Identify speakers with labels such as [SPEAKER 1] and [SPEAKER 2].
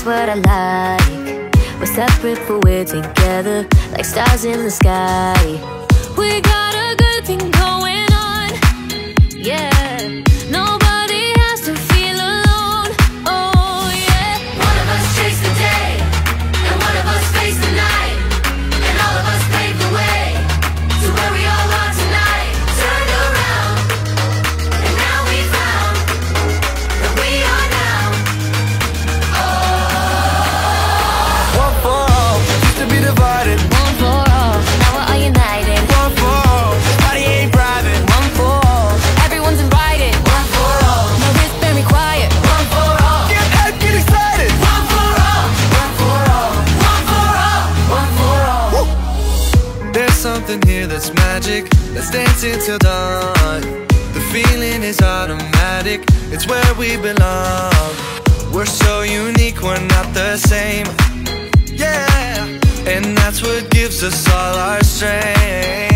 [SPEAKER 1] what I like. We're separate but we're together, like stars in the sky. We got a good thing going on, yeah. Nobody has to feel alone, oh yeah.
[SPEAKER 2] One of us chase the day, and one of us face the night, and all of us pave the way to where we all are tonight. Turned around, and now we found that we are now.
[SPEAKER 3] One for all, used to be divided.
[SPEAKER 1] One for all, now we're all united.
[SPEAKER 3] One for all, this party ain't private.
[SPEAKER 1] One for all, everyone's invited.
[SPEAKER 3] One for all,
[SPEAKER 1] No risk, very quiet.
[SPEAKER 3] one for all, get hype, get excited.
[SPEAKER 2] One for all,
[SPEAKER 3] One for all,
[SPEAKER 2] one for all,
[SPEAKER 3] one for all. There's something here that's magic. Let's dance until dawn. The feeling is automatic. It's where we belong. We're so unique, we're not the same. Yeah, and that's what gives us all our strength.